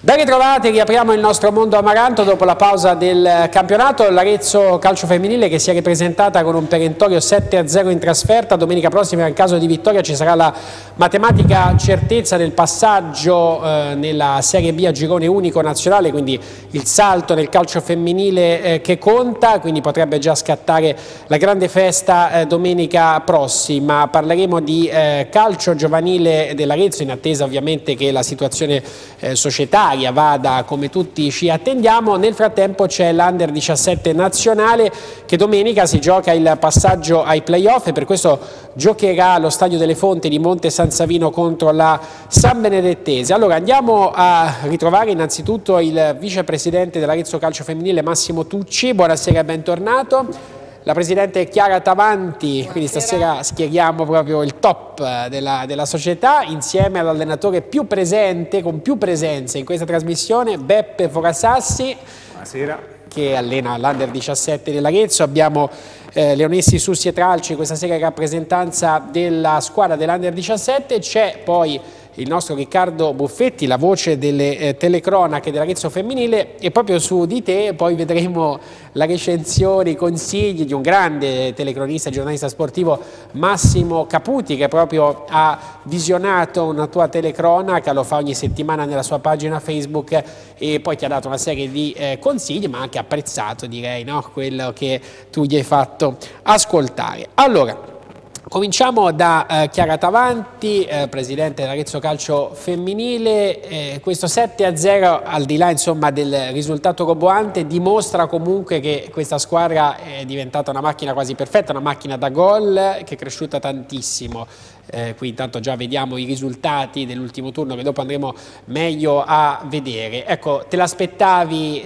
Ben ritrovati, riapriamo il nostro mondo amaranto dopo la pausa del campionato. L'Arezzo Calcio Femminile che si è ripresentata con un perentorio 7-0 in trasferta. Domenica prossima in caso di vittoria ci sarà la matematica certezza del passaggio nella Serie B a girone unico nazionale, quindi il salto nel calcio femminile che conta, quindi potrebbe già scattare la grande festa domenica prossima. Parleremo di calcio giovanile dell'Arezzo in attesa ovviamente che la situazione societaria vada come tutti ci attendiamo. Nel frattempo c'è l'Under 17 nazionale che domenica si gioca il passaggio ai playoff e per questo giocherà allo Stadio delle Fonti di Monte San Savino contro la San Benedettese. Allora andiamo a ritrovare innanzitutto il vicepresidente dell'Arezzo Calcio Femminile Massimo Tucci. Buonasera e bentornato. La presidente Chiara Tavanti, quindi stasera schieriamo proprio il top della società insieme all'allenatore più presente, con più presenze in questa trasmissione, Beppe Forasassi. Buonasera. Che allena l'Under 17 dell'Arezzo. Abbiamo Leonessi Sussi e Tralci questa sera in rappresentanza della squadra dell'Under 17. C'è poi il nostro Riccardo Buffetti, la voce delle telecronache dell'Arezzo femminile, e proprio su di te poi vedremo la recensione, i consigli di un grande telecronista e giornalista sportivo, Massimo Caputi, che proprio ha visionato una tua telecronaca, lo fa ogni settimana nella sua pagina Facebook e poi ti ha dato una serie di consigli, ma anche apprezzato, direi, no? Quello che tu gli hai fatto ascoltare. Allora, cominciamo da Chiara Tavanti, presidente dell'Arezzo Calcio Femminile. Questo 7-0, al di là insomma del risultato roboante, dimostra comunque che questa squadra è diventata una macchina quasi perfetta, una macchina da gol che è cresciuta tantissimo. Qui intanto già vediamo i risultati dell'ultimo turno che dopo andremo meglio a vedere. Ecco, te l'aspettavi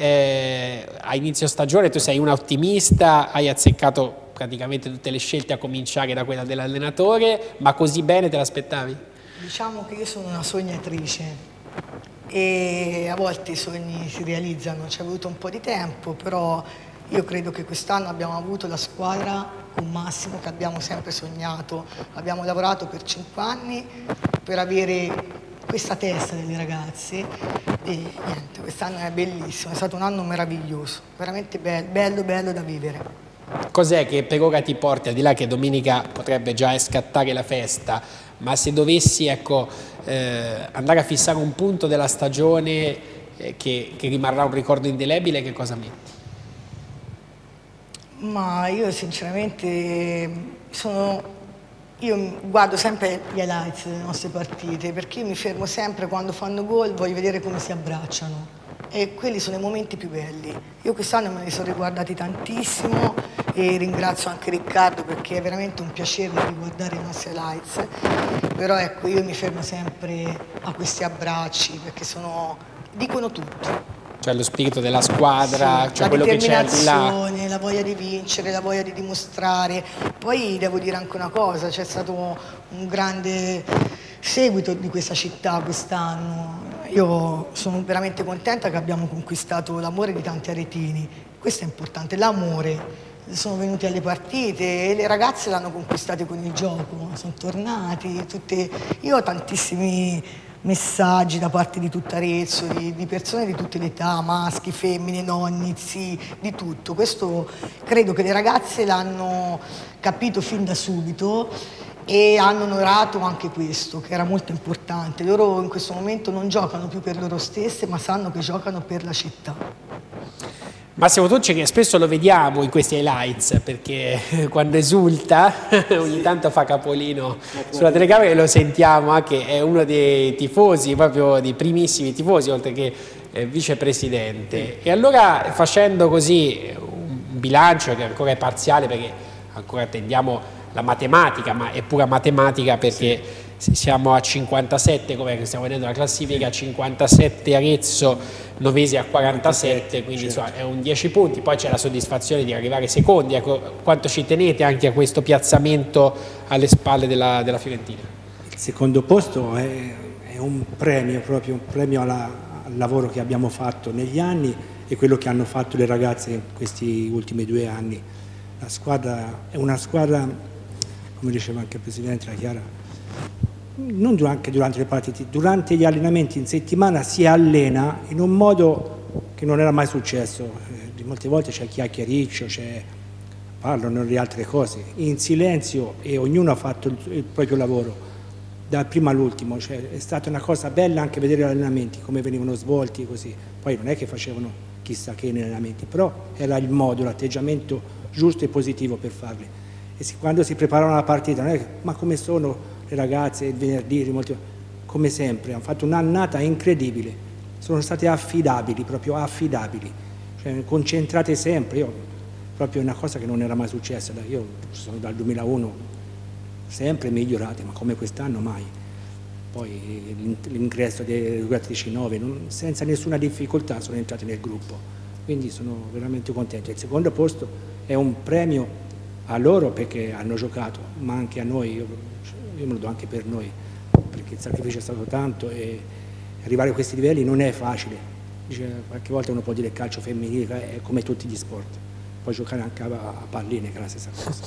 a inizio stagione? Tu sei una ottimista, hai azzeccato praticamente tutte le scelte a cominciare da quella dell'allenatore, ma così bene te l'aspettavi? Diciamo che io sono una sognatrice e a volte i sogni si realizzano, ci è voluto un po' di tempo, però io credo che quest'anno abbiamo avuto la squadra con Massimo che abbiamo sempre sognato, abbiamo lavorato per 5 anni per avere questa testa delle ragazze e niente, quest'anno è bellissimo, è stato un anno meraviglioso, veramente bello da vivere. Cos'è che per ora ti porta, al di là che domenica potrebbe già scattare la festa, ma se dovessi andare a fissare un punto della stagione che rimarrà un ricordo indelebile, che cosa metti? Ma io sinceramente io guardo sempre gli highlights delle nostre partite perché io mi fermo sempre quando fanno gol, voglio vedere come si abbracciano. E quelli sono i momenti più belli. Io quest'anno me li sono riguardati tantissimo e ringrazio anche Riccardo perché è veramente un piacere riguardare i nostri highlights, però ecco io mi fermo sempre a questi abbracci perché dicono tutto. Cioè lo spirito della squadra, sì, cioè quello che c'è al di là. La determinazione, la voglia di vincere, la voglia di dimostrare. Poi devo dire anche una cosa, c'è stato un grande seguito di questa città quest'anno. Io sono veramente contenta che abbiamo conquistato l'amore di tanti aretini, questo è importante, l'amore. Sono venuti alle partite e le ragazze l'hanno conquistato con il gioco, sono tornati, io ho tantissimi messaggi da parte di tutta Arezzo, di persone di tutte le età, maschi, femmine, nonni, zii, di tutto. Questo credo che le ragazze l'hanno capito fin da subito e hanno onorato anche questo, che era molto importante. Loro in questo momento non giocano più per loro stesse, ma sanno che giocano per la città. Massimo Tucci, che spesso lo vediamo in questi highlights, perché quando esulta ogni tanto fa capolino sulla telecamera e lo sentiamo anche, è uno dei tifosi, proprio dei primissimi tifosi, oltre che vicepresidente. E allora facendo così un bilancio che ancora è parziale, perché ancora attendiamo la matematica, ma è pura matematica perché siamo a 57, come stiamo vedendo la classifica, 57 Arezzo, Novesi a 47, quindi insomma, è un 10 punti, poi c'è la soddisfazione di arrivare secondi. Ecco, quanto ci tenete anche a questo piazzamento alle spalle della Fiorentina? Il secondo posto è un premio, proprio un premio al lavoro che abbiamo fatto negli anni e quello che hanno fatto le ragazze in questi ultimi 2 anni. La squadra è una squadra, come diceva anche il Presidente, la Chiara, non durante le partite, durante gli allenamenti in settimana si allena in un modo che non era mai successo. Molte volte c'è chiacchiericcio, parlano di altre cose, in silenzio, e ognuno ha fatto il proprio lavoro, dal primo all'ultimo. È stata una cosa bella anche vedere gli allenamenti, come venivano svolti, così. Poi non è che facevano chissà che negli allenamenti, però era il modo, l'atteggiamento giusto e positivo per farli. E quando si preparavano la partita, non è che, ma come sono le ragazze il venerdì, come sempre, hanno fatto un'annata incredibile, sono state affidabili, proprio affidabili. Concentrate sempre, proprio una cosa che non era mai successa. Io sono dal 2001, sempre migliorate, ma come quest'anno mai. Poi l'ingresso delle giocatrici nuove, senza nessuna difficoltà sono entrate nel gruppo, quindi sono veramente contento. Il secondo posto è un premio a loro perché hanno giocato, ma anche a noi, io me lo do anche per noi, perché il sacrificio è stato tanto e arrivare a questi livelli non è facile. Qualche volta uno può dire calcio femminile, è come tutti gli sport, puoi giocare anche a palline, che è la stessa cosa.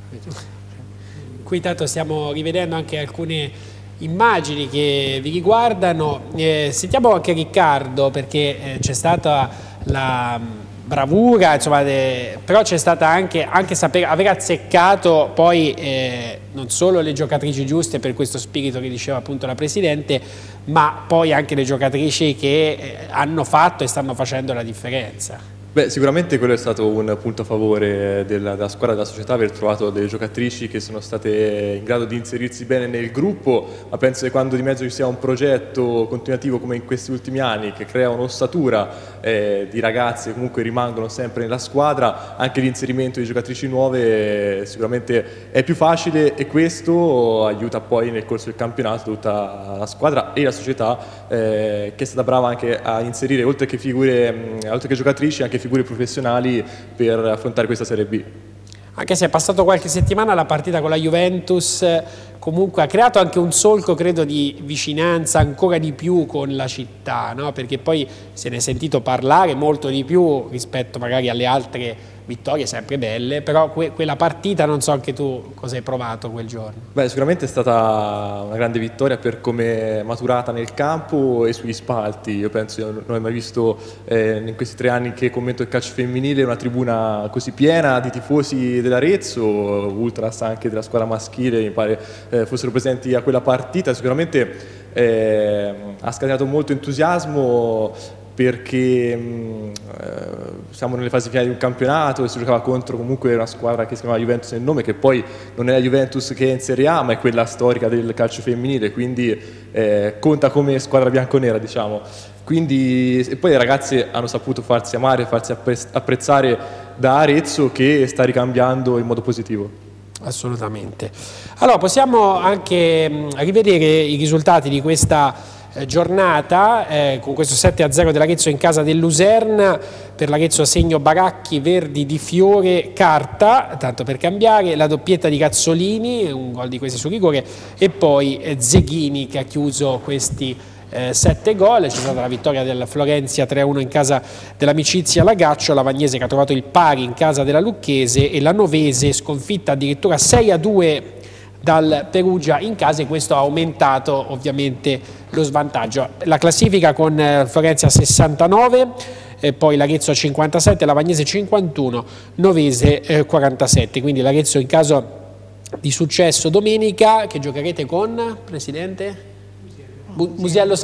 Qui tanto stiamo rivedendo anche alcune immagini che vi riguardano. Sentiamo anche Riccardo, perché c'è stata la bravura, insomma, però c'è stata anche aver azzeccato poi non solo le giocatrici giuste per questo spirito che diceva appunto la Presidente, ma poi anche le giocatrici che hanno fatto e stanno facendo la differenza. Beh, sicuramente quello è stato un punto a favore della squadra, della società, aver trovato delle giocatrici che sono state in grado di inserirsi bene nel gruppo, ma penso che quando di mezzo ci sia un progetto continuativo come in questi ultimi anni, che crea un'ossatura di ragazze che comunque rimangono sempre nella squadra, anche l'inserimento di giocatrici nuove sicuramente è più facile, e questo aiuta poi nel corso del campionato tutta la squadra e la società che è stata brava anche a inserire, oltre che giocatrici, anche figure professionali per affrontare questa Serie B. Anche se è passato qualche settimana, la partita con la Juventus comunque ha creato anche un solco, credo, di vicinanza ancora di più con la città, no? Perché poi se ne è sentito parlare molto di più rispetto magari alle altre vittorie sempre belle, però quella partita, non so anche tu cosa hai provato quel giorno. Beh, sicuramente è stata una grande vittoria per come è maturata nel campo e sugli spalti. Io penso che non ho mai visto in questi 3 anni che commento il calcio femminile una tribuna così piena di tifosi dell'Arezzo, ultras anche della squadra maschile, mi pare fossero presenti a quella partita. Sicuramente ha scatenato molto entusiasmo, perché siamo nelle fasi finali di un campionato e si giocava contro comunque una squadra che si chiama Juventus nel nome, che poi non è la Juventus che è in Serie A, ma è quella storica del calcio femminile, quindi conta come squadra bianconera, diciamo. Quindi, e poi le ragazze hanno saputo farsi amare, farsi apprezzare da Arezzo, che sta ricambiando in modo positivo. Assolutamente. Allora possiamo anche rivedere i risultati di questa giornata con questo 7-0 dell'Arezzo in casa del Luserna. Per l'Arezzo segno Baracchi, Verdi, Di Fiore, Carta, tanto per cambiare, la doppietta di Cazzolini, un gol di questi su rigore, e poi Zeghini che ha chiuso questi 7 gol. C'è stata la vittoria del Florenzia 3-1 in casa dell'Amicizia Lagaccio, la Vagnese che ha trovato il pari in casa della Lucchese, e la Novese sconfitta addirittura 6-2 dal Perugia in casa, e questo ha aumentato ovviamente lo svantaggio. La classifica con Florenzia 69, poi l'Arezzo a 57, la Vagnese 51, Novese 47, quindi l'Arezzo in caso di successo domenica, che giocherete con, Presidente? Musiello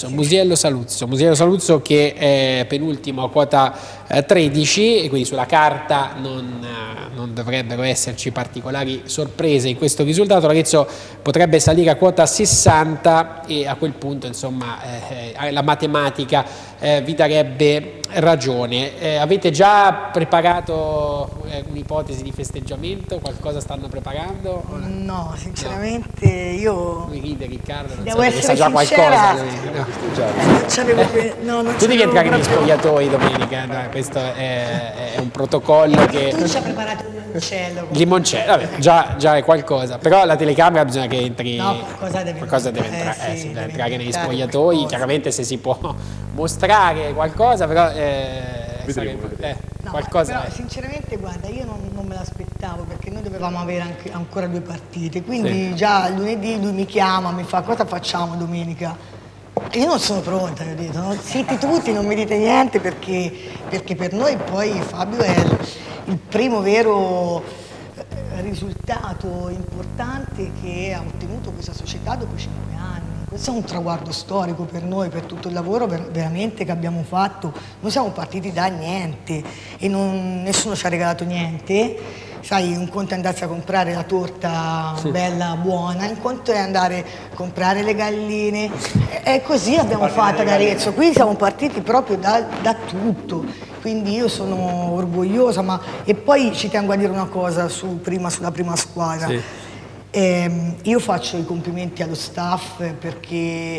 Saluzzo che è penultimo a quota 13, e quindi sulla carta non dovrebbero esserci particolari sorprese in questo risultato. L'Arezzo potrebbe salire a quota 60 e a quel punto, insomma, la matematica vi darebbe ragione. Avete già preparato un'ipotesi di festeggiamento? Qualcosa stanno preparando? No, sinceramente io... Mi ride Riccardo, non devo so, essere sa già sincera, no. Tu devi entrare negli spogliatoi domenica, no, questo è un protocollo che... Tu ci hai preparato il limoncello. Limoncello, vabbè, già è qualcosa, però la telecamera bisogna che entri... No, qualcosa deve entrare, sì, deve deve entrare negli entrare spogliatoi, qualcosa. chiaramente se si può mostrare qualcosa, però... Vedremo. No, qualcosa... però sinceramente, guarda, io non me l'aspettavo. aspettavo, perché noi dovevamo avere anche ancora 2 partite, quindi già lunedì lui mi chiama, mi fa cosa facciamo domenica? E io non sono pronta, gli ho detto, no? Zitti tutti, non mi dite niente, perché per noi poi Fabio è il primo vero risultato importante che ha ottenuto questa società dopo 5 anni. Questo è un traguardo storico per noi, per tutto il lavoro veramente che abbiamo fatto. Noi siamo partiti da niente e nessuno ci ha regalato niente. Sai, un conto è andarsi a comprare la torta bella, buona, un conto è andare a comprare le galline. E così abbiamo fatto ad Arezzo. Qui siamo partiti proprio da tutto. Quindi io sono orgogliosa, e poi ci tengo a dire una cosa sulla prima squadra. Sì. Io faccio i complimenti allo staff, perché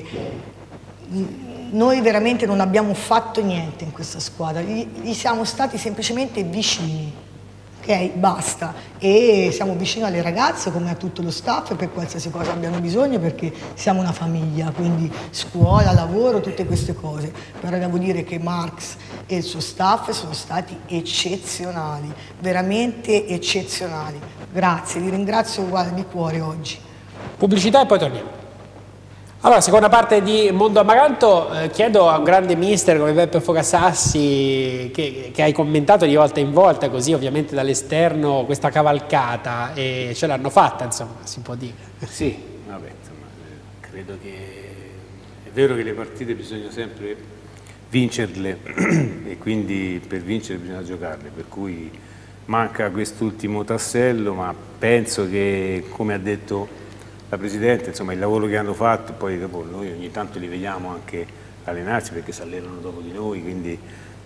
noi veramente non abbiamo fatto niente in questa squadra, gli siamo stati semplicemente vicini. Ok, basta, e siamo vicini alle ragazze come a tutto lo staff per qualsiasi cosa abbiano bisogno, perché siamo una famiglia, quindi scuola, lavoro, tutte queste cose. Però devo dire che Marx e il suo staff sono stati eccezionali, veramente eccezionali. Grazie, li ringrazio uguale di cuore oggi. Pubblicità e poi torniamo. Allora, seconda parte di Mondo Amaranto, chiedo a un grande mister come Beppe Fogasassi, che hai commentato di volta in volta, così ovviamente dall'esterno, questa cavalcata, e ce l'hanno fatta, insomma, si può dire. Sì, vabbè, insomma, credo che è vero che le partite bisogna sempre vincerle e quindi per vincere bisogna giocarle, per cui manca quest'ultimo tassello, ma penso che, come ha detto la Presidente, insomma, il lavoro che hanno fatto, poi dopo noi ogni tanto li vediamo anche allenarsi perché si allenano dopo di noi, quindi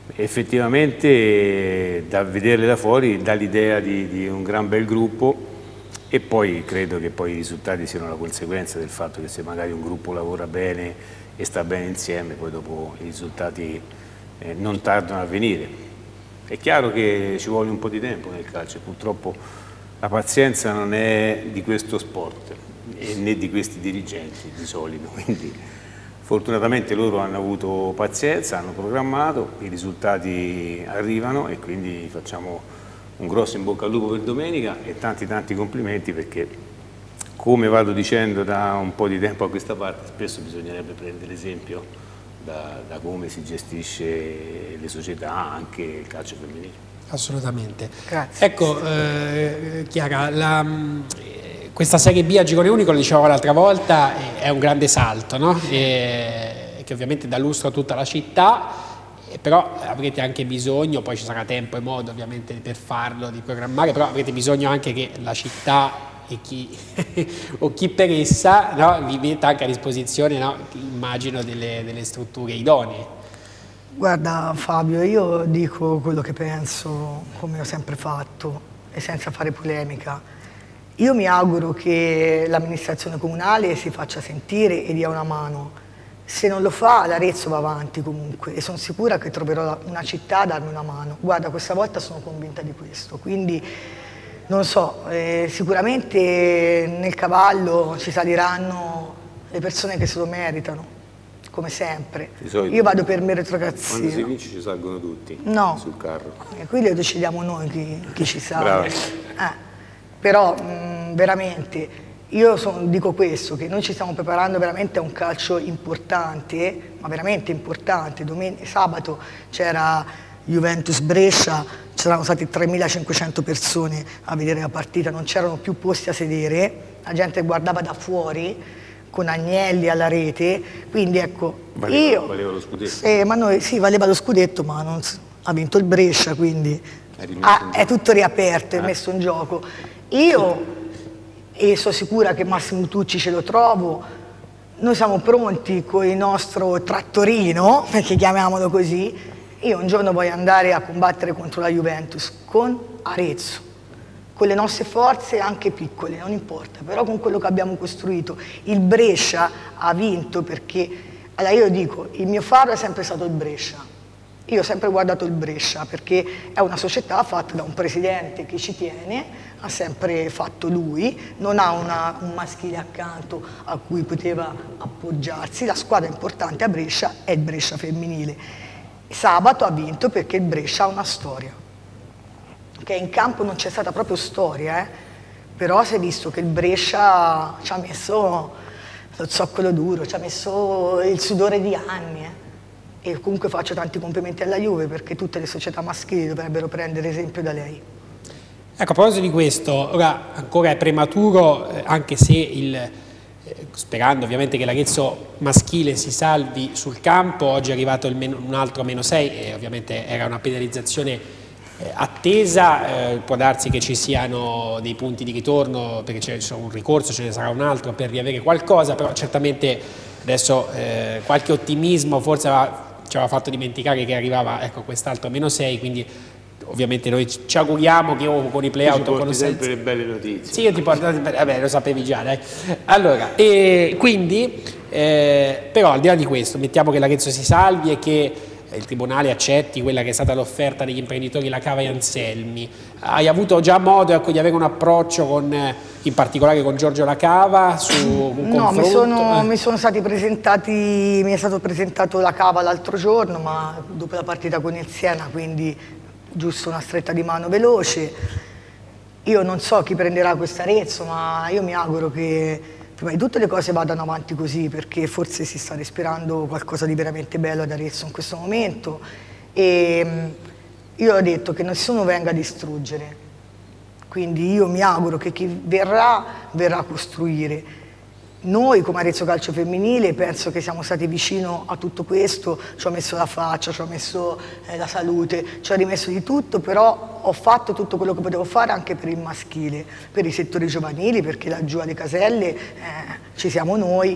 effettivamente da vederle da fuori dà l'idea di un gran bel gruppo, e poi credo che poi i risultati siano la conseguenza del fatto che se magari un gruppo lavora bene e sta bene insieme, poi dopo i risultati non tardano a venire. È chiaro che ci vuole un po' di tempo nel calcio, purtroppo la pazienza non è di questo sport né di questi dirigenti di solito, quindi fortunatamente loro hanno avuto pazienza, hanno programmato, i risultati arrivano e quindi facciamo un grosso in bocca al lupo per domenica e tanti complimenti, perché come vado dicendo da un po' di tempo a questa parte, spesso bisognerebbe prendere esempio da come si gestisce le società, anche il calcio femminile. Assolutamente. Grazie. Ecco, Chiara, questa Serie B a girone unico, lo dicevamo l'altra volta, è un grande salto, no? Che ovviamente dà lustro a tutta la città, però avrete anche bisogno, poi ci sarà tempo e modo ovviamente per farlo, di programmare, però avrete bisogno anche che la città e chi per essa, no, vi metta anche a disposizione, no, immagino, delle strutture idonee. Guarda Fabio, io dico quello che penso, come ho sempre fatto, e senza fare polemica. Io mi auguro che l'amministrazione comunale si faccia sentire e dia una mano. Se non lo fa, l'Arezzo va avanti comunque, e sono sicura che troverò una città a darmi una mano. Guarda, questa volta sono convinta di questo, quindi non so, sicuramente nel cavallo ci saliranno le persone che se lo meritano, come sempre. Io vado per meritocrazia. Quando si vince ci salgono tutti sul carro. E qui lo decidiamo noi chi ci sale. Però veramente io dico questo, che noi ci stiamo preparando veramente a un calcio importante, ma veramente importante. Sabato c'era Juventus Brescia, c'erano stati 3.500 persone a vedere la partita, non c'erano più posti a sedere, la gente guardava da fuori con Agnelli alla rete, quindi ecco, valeva lo scudetto. Ma noi sì, valeva lo scudetto, ma non, ha vinto il Brescia, quindi è tutto riaperto, è messo in gioco. Io, e sono sicura che Massimo Tucci ce lo trovo, noi siamo pronti con il nostro trattorino, perché chiamiamolo così. Io un giorno voglio andare a combattere contro la Juventus con Arezzo, con le nostre forze anche piccole, non importa, però con quello che abbiamo costruito. Il Brescia ha vinto perché, allora io dico, il mio faro è sempre stato il Brescia. Io ho sempre guardato il Brescia perché è una società fatta da un presidente che ci tiene, ha sempre fatto lui, non ha un maschile accanto a cui poteva appoggiarsi. La squadra importante a Brescia è il Brescia femminile. Sabato ha vinto perché il Brescia ha una storia. che in campo non c'è stata proprio storia, però si è visto che il Brescia ci ha messo lo zoccolo duro, ci ha messo il sudore di anni. E comunque faccio tanti complimenti alla Juve, perché tutte le società maschili dovrebbero prendere esempio da lei. Ecco, a proposito di questo, ora ancora è prematuro, anche se sperando ovviamente che l'Arezzo maschile si salvi sul campo, oggi è arrivato un altro -6 e ovviamente era una penalizzazione attesa, può darsi che ci siano dei punti di ritorno, perché c'è un ricorso, ce ne sarà un altro per riavere qualcosa, però certamente adesso qualche ottimismo forse ci aveva fatto dimenticare che arrivava, ecco, quest'altro -6, quindi ovviamente noi ci auguriamo che con i play-out porti sempre le belle notizie. Sì, io ti porto, vabbè, lo sapevi già, dai. Allora, e quindi, però al di là di questo, mettiamo che l'Arezzo si salvi e che il Tribunale accetti quella che è stata l'offerta degli imprenditori La Cava e Anselmi. Hai avuto già modo, ecco, di avere un approccio in particolare con Giorgio La Cava su un confronto? No, mi è stato presentato La Cava l'altro giorno, ma dopo la partita con il Siena, quindi giusto una stretta di mano veloce. Io non so chi prenderà questa Arezzo, ma io mi auguro che prima di tutto le cose vadano avanti così, perché forse si sta respirando qualcosa di veramente bello ad Arezzo in questo momento, e io ho detto che nessuno venga a distruggere, quindi io mi auguro che chi verrà a costruire. Noi come Arezzo Calcio Femminile penso che siamo stati vicino a tutto questo, ci ho messo la faccia, ci ho messo la salute, ci ho rimesso di tutto, però ho fatto tutto quello che potevo fare anche per il maschile, per i settori giovanili, perché laggiù alle Caselle ci siamo noi,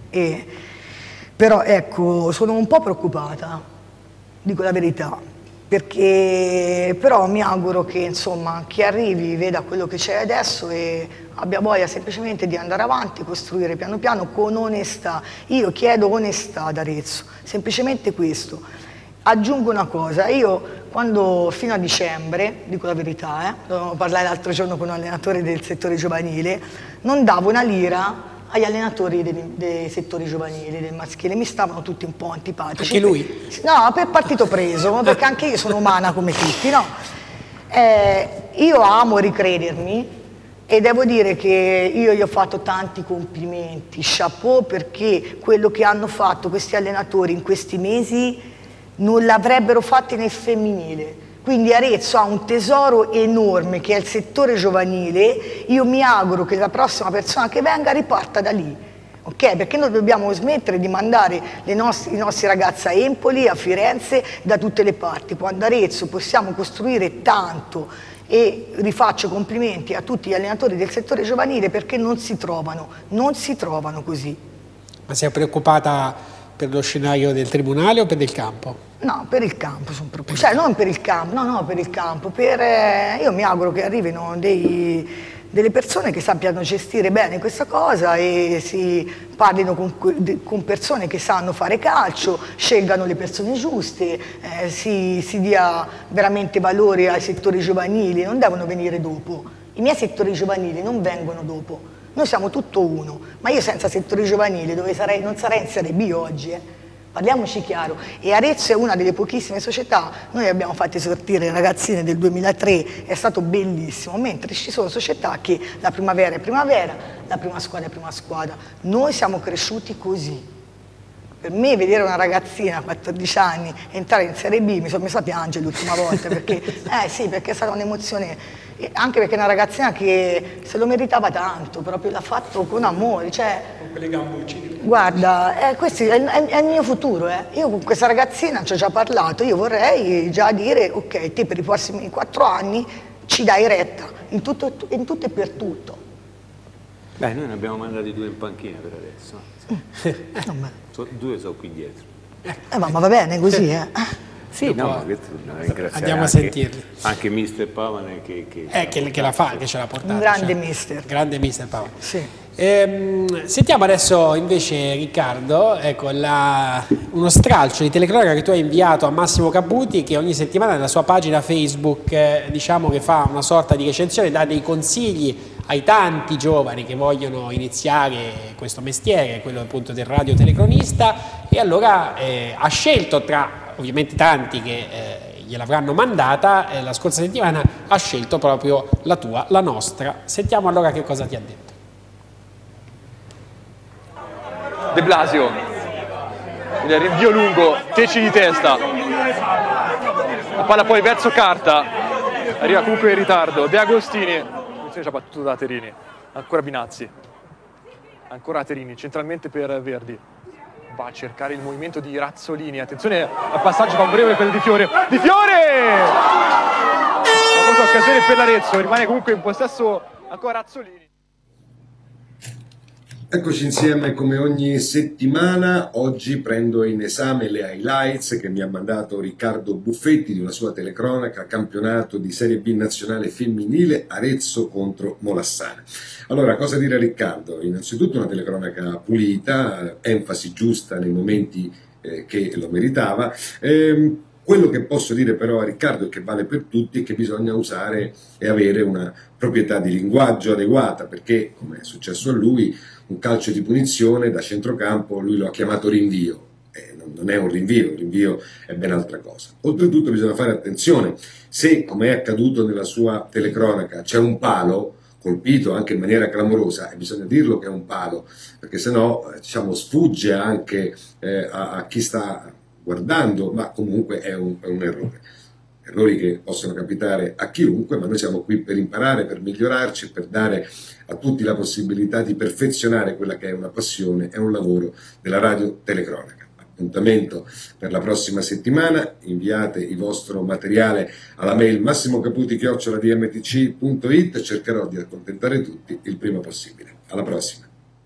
però ecco, sono un po' preoccupata, dico la verità, perché però mi auguro che insomma chi arrivi veda quello che c'è adesso e abbia voglia semplicemente di andare avanti, costruire piano piano con onestà. Io chiedo onestà ad Arezzo, semplicemente questo. Aggiungo una cosa, io quando fino a dicembre, dico la verità, parlai l'altro giorno con un allenatore del settore giovanile, non davo una lira agli allenatori dei settori giovanili, del maschile, mi stavano tutti un po' antipatici. Anche lui? No, per partito preso, perché anche io sono umana come tutti, no? Io amo ricredermi e devo dire che io gli ho fatto tanti complimenti, chapeau, perché quello che hanno fatto questi allenatori in questi mesi non l'avrebbero fatto nel femminile. Quindi Arezzo ha un tesoro enorme che è il settore giovanile, io mi auguro che la prossima persona che venga riparta da lì, ok? Perché noi dobbiamo smettere di mandare i nostri ragazzi a Empoli, a Firenze, da tutte le parti, quando Arezzo possiamo costruire tanto, e rifaccio complimenti a tutti gli allenatori del settore giovanile perché non si trovano così. Ma sei preoccupata per lo scenario del tribunale o per il campo? No, per il campo sono preoccupata, cioè non per il campo, no, per il campo, io mi auguro che arrivino delle persone che sappiano gestire bene questa cosa e si parlino con persone che sanno fare calcio, scelgano le persone giuste, si dia veramente valore ai settori giovanili, non devono venire dopo. I miei settori giovanili non vengono dopo, noi siamo tutto uno, ma io senza settori giovanili non sarei in Serie B oggi, Parliamoci chiaro, e Arezzo è una delle pochissime società, noi abbiamo fatto esortire le ragazzine del 2003, è stato bellissimo, mentre ci sono società che la primavera è primavera, la prima squadra è prima squadra, noi siamo cresciuti così. Per me vedere una ragazzina a 14 anni entrare in Serie B mi sono messa a piangere l'ultima volta, perché, sì, perché è stata un'emozione, anche perché è una ragazzina che se lo meritava tanto, proprio l'ha fatto con amore, cioè, con quelle gambucce. Guarda, questo è il mio futuro, Io con questa ragazzina ci ho già parlato, io vorrei già dire, ok, te per i prossimi 4 anni ci dai retta, in tutto e per tutto. Beh, noi ne abbiamo mandati 2 in panchina per adesso. 2 sono qui dietro. Ma va bene così, Sì, no, andiamo a sentirli. Anche mister Pavane che la fa, che ce l'ha portata. Un grande mister. Grande mister Pavane. Sì. Sentiamo adesso invece, Riccardo, ecco, uno stralcio di telecronaca che tu hai inviato a Massimo Caputi, che ogni settimana nella sua pagina Facebook diciamo che fa una sorta di recensione, dà dei consigli ai tanti giovani che vogliono iniziare questo mestiere, quello appunto del radiotelecronista, e allora ha scelto tra ovviamente tanti che gliel'avranno mandata, la scorsa settimana ha scelto proprio la nostra. Sentiamo allora che cosa ti ha detto. De Blasio, il rinvio lungo, Teci di testa, la palla poi verso Carta, arriva comunque in ritardo, De Agostini, attenzione c'ha battuto da Terini, ancora Binazzi, ancora Terini, centralmente per Verdi, va a cercare il movimento di Razzolini, attenzione al passaggio favorevole per Di Fiore, Di Fiore! Famosa occasione per l'Arezzo, rimane comunque in possesso ancora Razzolini. Eccoci insieme come ogni settimana. Oggi prendo in esame le highlights che mi ha mandato Riccardo Buffetti di una sua telecronaca campionato di Serie B nazionale femminile Arezzo contro Molassana. Allora, cosa dire a Riccardo? Innanzitutto una telecronaca pulita, enfasi giusta nei momenti che lo meritava. Quello che posso dire però a Riccardo, e che vale per tutti, è che bisogna usare e avere una proprietà di linguaggio adeguata, perché, come è successo a lui, un calcio di punizione da centrocampo lui lo ha chiamato rinvio. Non è un rinvio, il rinvio è ben altra cosa. Oltretutto bisogna fare attenzione, se, come è accaduto nella sua telecronaca, c'è un palo colpito anche in maniera clamorosa, e bisogna dirlo che è un palo, perché sennò diciamo, sfugge anche a chi sta guardando, ma comunque è un errore. Errori che possono capitare a chiunque, ma noi siamo qui per imparare, per migliorarci, per dare a tutti la possibilità di perfezionare quella che è una passione e un lavoro della radio telecronaca. Appuntamento per la prossima settimana, inviate il vostro materiale alla mail massimocaputi@dmtc.it, cercherò di accontentare tutti il prima possibile. Alla prossima.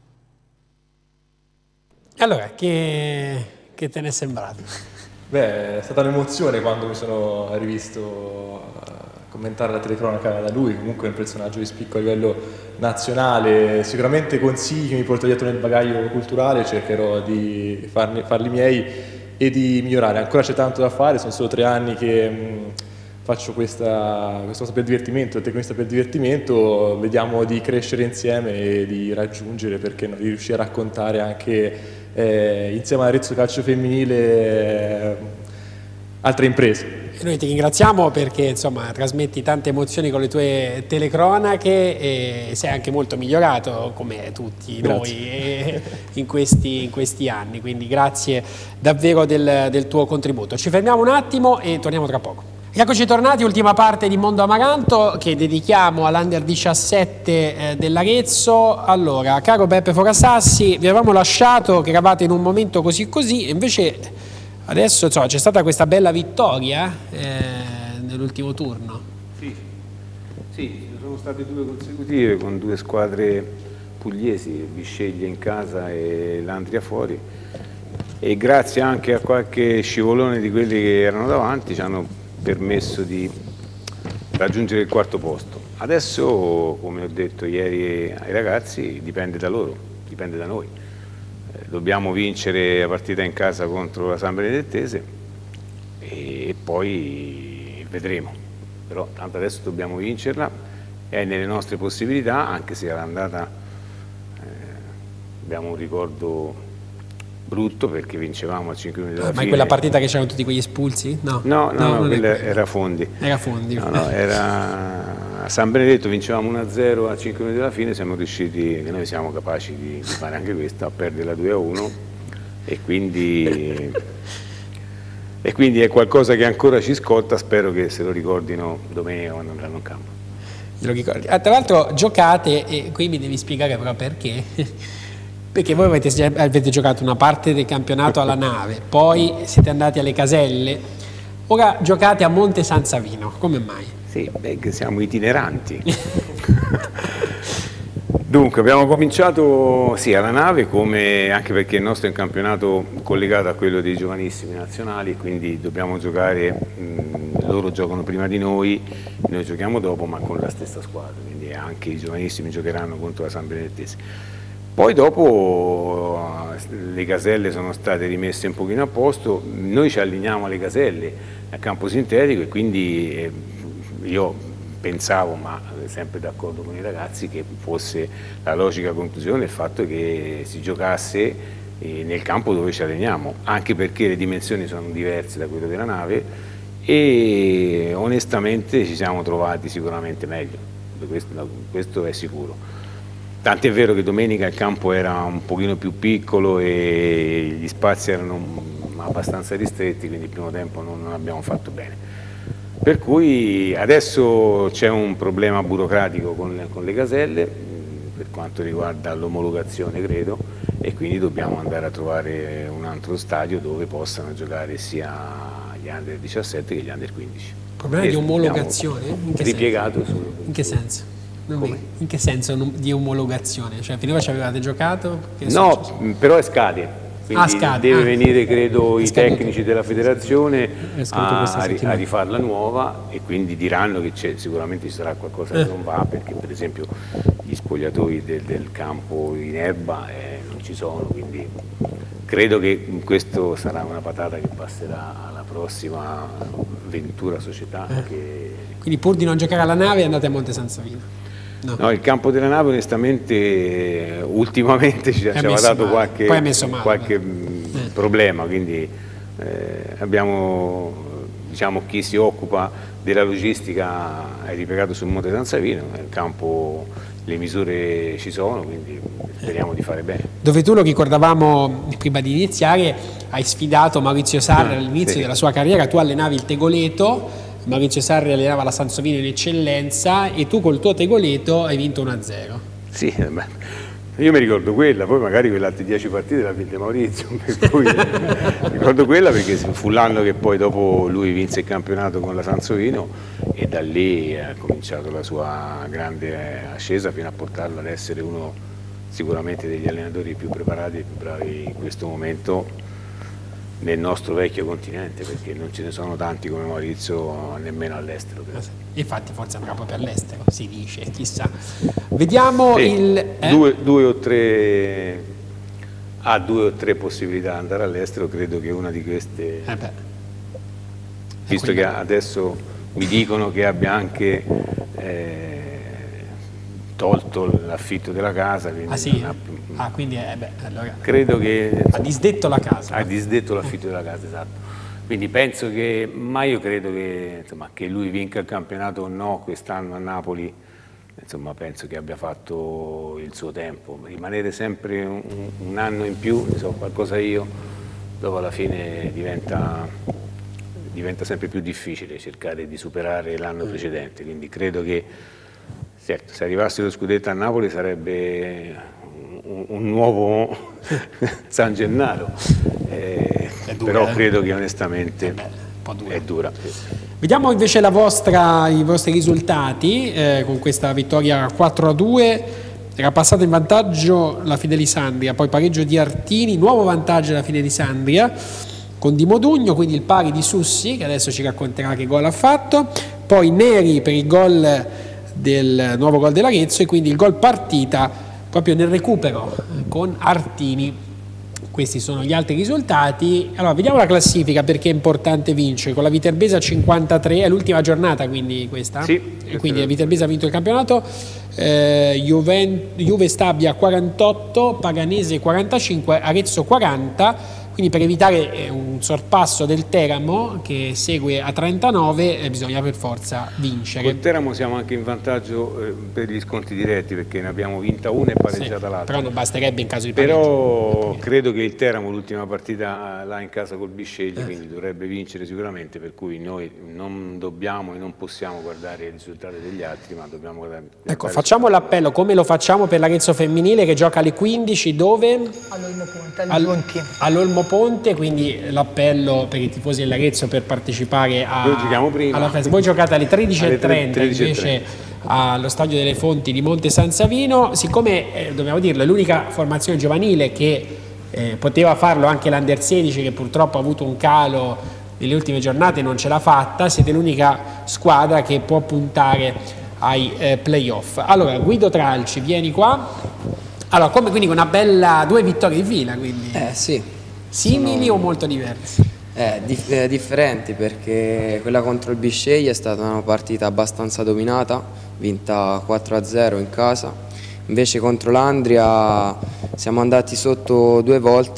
Allora, che te ne è sembrato? Beh, è stata un'emozione quando mi sono rivisto a commentare la telecronaca da lui, comunque è un personaggio di spicco a livello nazionale, sicuramente consigli che mi porto dietro nel bagaglio culturale, cercherò di farli miei e di migliorare. Ancora c'è tanto da fare, sono solo 3 anni che faccio questa cosa per divertimento, tecnista per divertimento, vediamo di crescere insieme e di raggiungere, perché no, di riuscire a raccontare anche insieme all'Arezzo Calcio Femminile altre imprese. E noi ti ringraziamo perché insomma trasmetti tante emozioni con le tue telecronache e sei anche molto migliorato come tutti noi in questi anni, quindi grazie davvero del tuo contributo. Ci fermiamo un attimo e torniamo tra poco. Eccoci tornati, ultima parte di Mondo Amaranto che dedichiamo all'Under 17 dell'Arezzo. Allora, caro Beppe Forasassi, vi avevamo lasciato che eravate in un momento così così, invece adesso c'è stata questa bella vittoria nell'ultimo turno. Sì, sono state 2 consecutive con 2 squadre pugliesi, Bisceglie in casa e l'Andria fuori, e grazie anche a qualche scivolone di quelli che erano davanti ci hanno permesso di raggiungere il 4° posto. Adesso, come ho detto ieri ai ragazzi, dipende da loro, dipende da noi. Dobbiamo vincere la partita in casa contro la San Benedettese e poi vedremo. Però tanto adesso dobbiamo vincerla, è nelle nostre possibilità, anche se all'andata abbiamo un ricordo brutto perché vincevamo a 5 minuti dalla fine. Ma in quella partita che c'erano tutti quegli espulsi? No, quella era Fondi. Era Fondi. Era a San Benedetto, vincevamo 1-0 a 5 minuti dalla fine, siamo riusciti, che noi siamo capaci di fare anche questo, a perderla 2-1 e quindi è qualcosa che ancora ci scotta, spero che se lo ricordino domenica quando andranno in campo. Glielo ricordi. Tra l'altro giocate, e qui mi devi spiegare però perché. Perché voi avete giocato una parte del campionato alla Nave, poi siete andati alle Caselle, ora giocate a Monte San Savino, come mai? Sì, che siamo itineranti. Dunque, abbiamo cominciato alla Nave, anche perché il nostro è un campionato collegato a quello dei giovanissimi nazionali, quindi dobbiamo giocare, loro giocano prima di noi giochiamo dopo, ma con la stessa squadra, quindi anche i giovanissimi giocheranno contro la San Benedettese. Poi dopo le caselle sono state rimesse un pochino a posto, noi ci alliniamo alle caselle a campo sintetico e quindi io pensavo, ma sempre d'accordo con i ragazzi, che fosse la logica conclusione il fatto che si giocasse nel campo dove ci alleniamo, anche perché le dimensioni sono diverse da quelle della Nave e onestamente ci siamo trovati sicuramente meglio, questo è sicuro. Tant'è vero che domenica il campo era un pochino più piccolo e gli spazi erano abbastanza ristretti, quindi il primo tempo non abbiamo fatto bene. Per cui adesso c'è un problema burocratico con le caselle per quanto riguarda l'omologazione, credo, e quindi dobbiamo andare a trovare un altro stadio dove possano giocare sia gli under 17 che gli under 15. Problema di omologazione? Ripiegato in che senso? In che senso di omologazione? Cioè finora ci avevate giocato? No, però scade. Quindi deve venire, credo, i tecnici della federazione a rifarla nuova, e quindi diranno che sicuramente ci sarà qualcosa che non va, perché per esempio gli spogliatoi del campo in erba non ci sono, quindi credo che questo sarà una patata che passerà alla prossima Ventura Società. Quindi pur di non giocare alla nave andate a Monte San Savino? No, il campo della nave onestamente ultimamente ci aveva dato qualche problema, quindi abbiamo, diciamo, chi si occupa della logistica è ripiegato sul Monte San Savino, nel campo le misure ci sono, quindi speriamo di fare bene. Dove tu, lo ricordavamo prima di iniziare, hai sfidato Maurizio Sarri all'inizio della sua carriera, tu allenavi il Tegoleto, Maurizio Sarri allenava la Sansovino in eccellenza e tu col tuo Tegoleto hai vinto 1-0. Sì, io mi ricordo quella, poi magari quelle altre 10 partite l'ha vinte Maurizio, per cui ricordo quella perché fu l'anno che poi dopo lui vinse il campionato con la Sansovino e da lì ha cominciato la sua grande ascesa fino a portarlo ad essere uno sicuramente degli allenatori più preparati e più bravi in questo momento nel nostro vecchio continente, perché non ce ne sono tanti come Maurizio nemmeno all'estero. Infatti forse andrà proprio all'estero, si dice, chissà. Vediamo due o tre possibilità di andare all'estero, credo che una di queste, visto che adesso mi dicono che abbia anche tolto l'affitto della casa, quindi quindi allora credo che ha disdetto la casa. Ha disdetto l'affitto della casa, esatto. Quindi penso che, ma io credo che, insomma, che lui vinca il campionato o no quest'anno a Napoli, insomma, penso che abbia fatto il suo tempo. Rimanere sempre un anno in più, ne so qualcosa io, dopo alla fine diventa sempre più difficile cercare di superare l'anno precedente, quindi credo che certo, se arrivasse lo scudetto a Napoli sarebbe un nuovo San Gennaro, però credo che onestamente è dura. Vediamo invece i vostri risultati con questa vittoria 4-2. Era passata in vantaggio la Fidelisandria, poi pareggio di Artini, nuovo vantaggio della Fidelisandria con Di Modugno, quindi il pari di Sussi che adesso ci racconterà che gol ha fatto, poi Neri per il gol del nuovo gol dell'Arezzo e quindi il gol partita proprio nel recupero con Artini. Questi sono gli altri risultati. Allora vediamo la classifica, perché è importante vincere. Con la Viterbese a 53, è l'ultima giornata quindi questa? Sì. E quindi la Viterbese ha vinto il campionato, Juve Stabia 48, Paganese 45, Arezzo 40. Quindi per evitare un sorpasso del Teramo che segue a 39 bisogna per forza vincere. Con Teramo siamo anche in vantaggio per gli sconti diretti, perché ne abbiamo vinta una e pareggiata l'altra. Però non basterebbe in caso di pareggio. Però credo che il Teramo l'ultima partita l'ha in casa col Bisceglie, quindi dovrebbe vincere sicuramente, per cui noi non dobbiamo e non possiamo guardare il risultato degli altri, ma dobbiamo guardare. Ecco, facciamo l'appello come lo facciamo per l'Arezzo femminile che gioca alle 15. Dove? All'Olmo Ponte. All'Olmo Ponte, quindi l'appello per i tifosi dell'Arezzo per partecipare alla festa. Voi giocate alle 13:30 invece allo Stadio delle Fonti di Monte San Savino. Siccome, dobbiamo dirlo, è l'unica formazione giovanile che poteva farlo anche l'Under 16, che purtroppo ha avuto un calo nelle ultime giornate, non ce l'ha fatta, siete l'unica squadra che può puntare ai playoff. Allora, Guido Tralci, vieni qua. Allora, come quindi con una bella 2 vittorie di fila, quindi sì. Simili o molto diversi? Differenti, perché quella contro il Bisceglie è stata una partita abbastanza dominata, vinta 4-0 in casa. Invece contro l'Andria siamo andati sotto 2 volte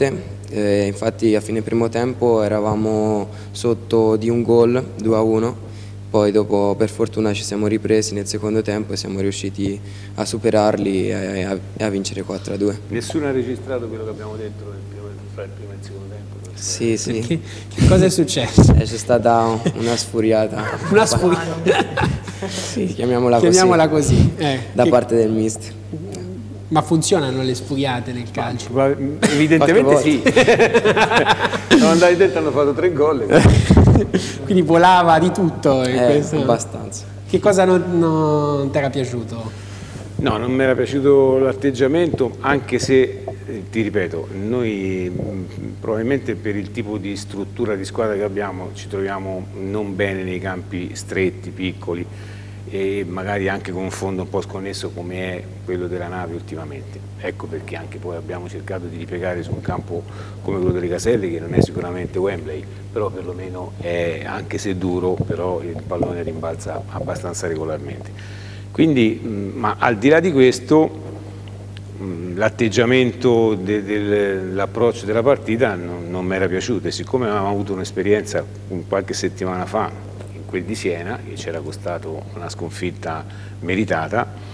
Infatti a fine primo tempo eravamo sotto di un gol, 2-1, poi dopo per fortuna ci siamo ripresi nel secondo tempo e siamo riusciti a superarli e a vincere 4-2. Nessuno ha registrato quello che abbiamo detto fra il primo e il secondo tempo? Sì, sì. Che cosa è successo? C'è stata una sfuriata. Una sfuriata. Sì, chiamiamola così. Da parte del mister. Ma funzionano le sfuriate nel calcio? Evidentemente sì. Sono andati dentro, hanno fatto 3 gol. Quindi volava di tutto. Questo. Abbastanza. Che cosa non ti era piaciuto? No, non mi era piaciuto l'atteggiamento, anche se, ti ripeto, noi probabilmente per il tipo di struttura di squadra che abbiamo ci troviamo non bene nei campi stretti, piccoli, e magari anche con un fondo un po' sconnesso come è quello della Nave ultimamente. Ecco perché anche poi abbiamo cercato di ripiegare su un campo come quello delle Caselle, che non è sicuramente Wembley, però perlomeno è, anche se duro, però il pallone rimbalza abbastanza regolarmente. Quindi, ma al di là di questo, l'atteggiamento dell'approccio della partita non mi era piaciuto, e siccome avevamo avuto un'esperienza qualche settimana fa in quel di Siena, che ci era costato una sconfitta meritata,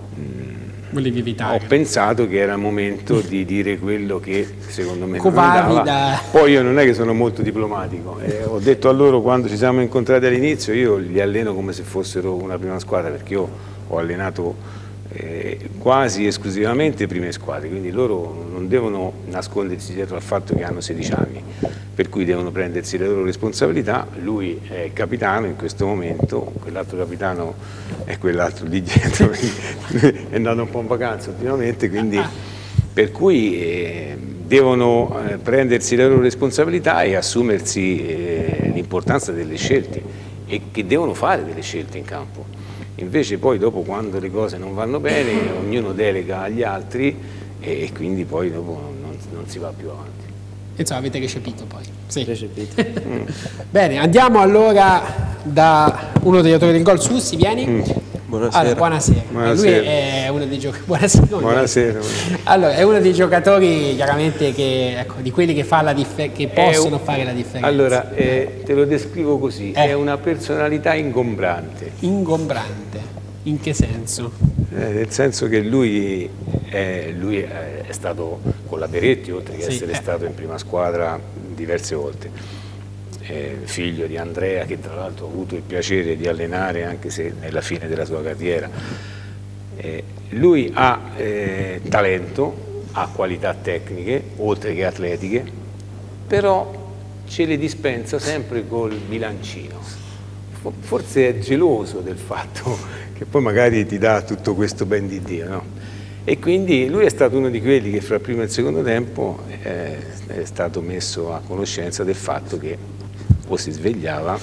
ho pensato che era il momento di dire quello che secondo me non andava. Poi io non è che sono molto diplomatico, ho detto a loro quando ci siamo incontrati all'inizio, io li alleno come se fossero una prima squadra, perché io ho allenato quasi esclusivamente prime squadre, quindi loro non devono nascondersi dietro al fatto che hanno 16 anni, per cui devono prendersi le loro responsabilità. Lui è il capitano in questo momento, quell'altro capitano è quell'altro lì dietro, è andato un po' in vacanza ultimamente, quindi per cui devono prendersi le loro responsabilità e assumersi l'importanza delle scelte, e che devono fare delle scelte in campo. Invece poi dopo, quando le cose non vanno bene, ognuno delega agli altri e quindi poi dopo non si va più avanti. Insomma, avete recepito poi. Sì. Recepito. Bene, andiamo allora da uno degli autori del gol. Sussi, vieni. Buonasera. Allora, buonasera. Buonasera. Lui è uno dei giocatori. Buonasera. Buonasera. Allora, è uno dei giocatori chiaramente che, ecco, di quelli che, che possono fare la differenza. Allora, te lo descrivo così, è una personalità ingombrante. Ingombrante? In che senso? Nel senso che lui è stato con la Peretti, oltre che essere stato in prima squadra diverse volte. Figlio di Andrea, che tra l'altro ho avuto il piacere di allenare anche se nella fine della sua carriera. Lui ha talento, ha qualità tecniche oltre che atletiche, però ce le dispensa sempre col bilancino. Forse è geloso del fatto che poi magari ti dà tutto questo ben di Dio, no? E quindi lui è stato uno di quelli che fra il primo e il secondo tempo è stato messo a conoscenza del fatto che o si svegliava.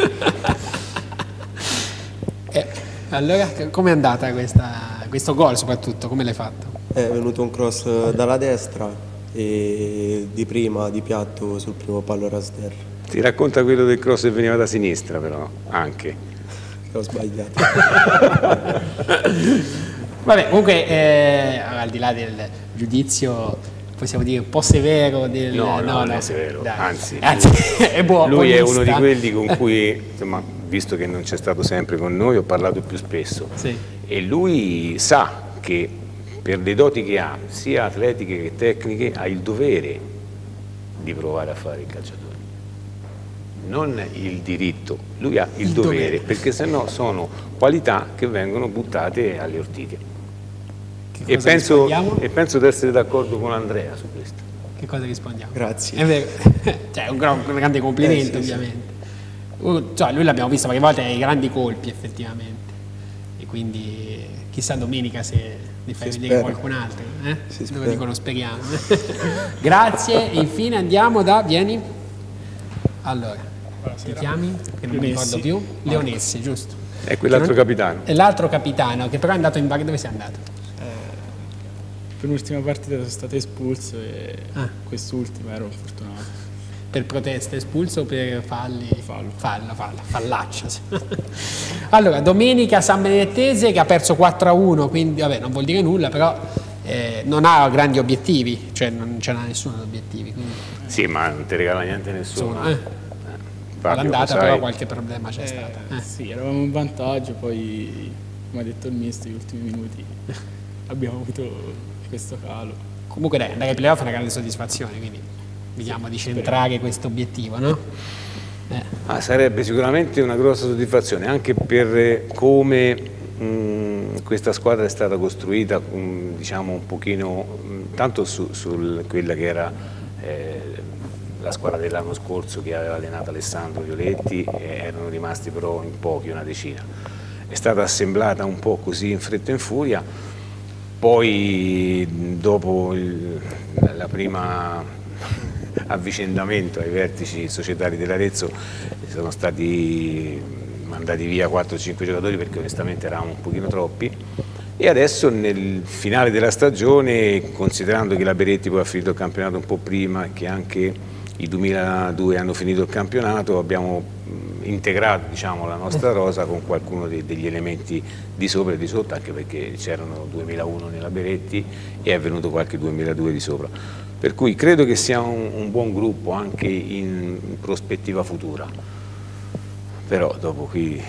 Allora, com'è andata questo gol soprattutto? Come l'hai fatto? È venuto un cross dalla destra e di prima, di piatto, sul primo palo Rasder. Ti racconta quello del cross che veniva da sinistra, però, anche. Che ho sbagliato. Vabbè, comunque, al di là del giudizio, possiamo dire un po' severo del... No, non è severo, anzi è buono. Lui è uno di quelli con cui, insomma, visto che non c'è stato sempre con noi, ho parlato più spesso. Sì. E lui sa che per le doti che ha, sia atletiche che tecniche, ha il dovere di provare a fare il calciatore. Non il diritto, lui ha il dovere, perché sennò sono qualità che vengono buttate alle ortiche. E penso di essere d'accordo con Andrea su questo. Che cosa rispondiamo? Grazie. È vero. Cioè, un grande complimento, ovviamente. Cioè, lui l'abbiamo visto varie volte ai grandi colpi, effettivamente. E quindi chissà domenica se ne fai vedere qualcun altro. Dove dicono speriamo. Grazie. E infine andiamo vieni. Allora, ti chiami? Che non mi ricordo più. Leonessi, giusto? È quell'altro capitano. È l'altro capitano, che però è andato in bagno. Dove sei andato? Per l'ultima partita sono stato espulso e quest'ultima ero fortunato. Per proteste espulso o per falli? Fallo. Fallaccia. Sì. Allora, domenica San Benedettese che ha perso 4-1, quindi vabbè, non vuol dire nulla, però non ha grandi obiettivi, cioè non ce n'ha nessuno di obiettivi. Quindi... Sì, ma non ti regala niente nessuno. All'andata però qualche problema c'è stato. Sì, eravamo in vantaggio, poi come ha detto il mister, gli ultimi minuti abbiamo avuto questo calo. Comunque dai, andare ai playoff è una grande soddisfazione, quindi vediamo di centrare questo obiettivo, no? Sarebbe sicuramente una grossa soddisfazione, anche per come questa squadra è stata costruita, diciamo un pochino, tanto su quella che era la squadra dell'anno scorso che aveva allenato Alessandro Violetti, erano rimasti però in pochi, una decina. È stata assemblata un po' così in fretta e in furia, poi dopo la prima avvicendamento ai vertici societari dell'Arezzo sono stati mandati via 4-5 giocatori perché onestamente eravamo un pochino troppi, e adesso nel finale della stagione, considerando che la Beretti poi ha finito il campionato un po' prima e che anche i 2002 hanno finito il campionato, abbiamo integrato, diciamo, la nostra rosa con qualcuno degli elementi di sopra e di sotto, anche perché c'erano 2001 nella Beretti e è venuto qualche 2002 di sopra, per cui credo che sia un buon gruppo anche in prospettiva futura. Però dopo qui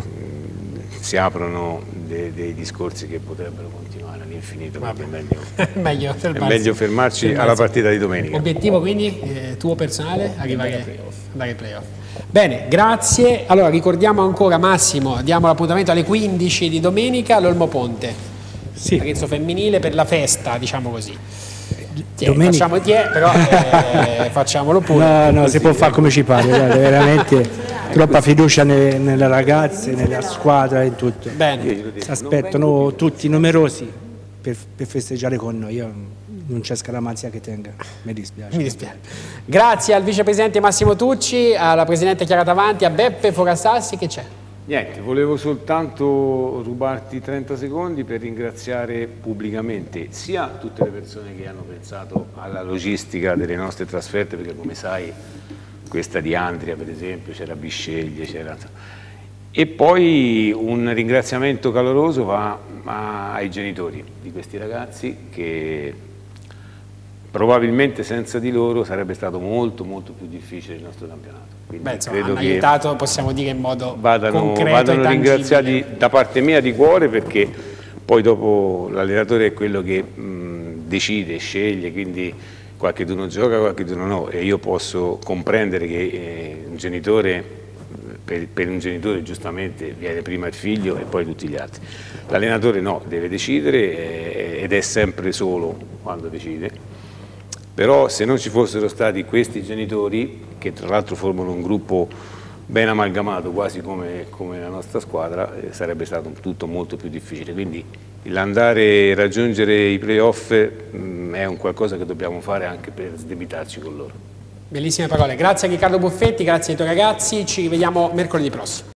si aprono dei discorsi che potrebbero continuare all'infinito, quindi è meglio fermarci alla partita di domenica. Obiettivo quindi tuo personale? Arrivare ai playoff. Bene, grazie. Allora ricordiamo ancora, Massimo, diamo l'appuntamento alle 15 di domenica all'Olmo Ponte, Arezzo femminile, per la festa, diciamo così. Facciamo però facciamolo pure. No, si può fare come ci pare, veramente troppa fiducia nelle ragazze, nella squadra e in tutto. Bene. Si aspettano tutti numerosi per festeggiare con noi. Io non c'è scaramanzia che tenga, mi dispiace. Grazie al vicepresidente Massimo Tucci, alla presidente Chiara Tavanti, a Beppe Forastassi. Che c'è? Niente, volevo soltanto rubarti 30 secondi per ringraziare pubblicamente sia tutte le persone che hanno pensato alla logistica delle nostre trasferte, perché come sai questa di Andria per esempio, c'era Bisceglie, e poi un ringraziamento caloroso va ai genitori di questi ragazzi, che probabilmente senza di loro sarebbe stato molto più difficile il nostro campionato. Quindi hanno aiutato, possiamo dire, in modo concreto vadano ringraziati da parte mia di cuore, perché poi dopo l'allenatore è quello che decide, sceglie, quindi qualcheduno gioca, qualcheduno no, e io posso comprendere che un genitore, per un genitore giustamente viene prima il figlio e poi tutti gli altri. L'allenatore no, deve decidere ed è sempre solo quando decide. Però se non ci fossero stati questi genitori, che tra l'altro formano un gruppo ben amalgamato, quasi come la nostra squadra, sarebbe stato tutto molto più difficile. Quindi l'andare e raggiungere i playoff è un qualcosa che dobbiamo fare anche per sdebitarci con loro. Bellissime parole. Grazie a Riccardo Buffetti, grazie ai tuoi ragazzi, ci rivediamo mercoledì prossimo.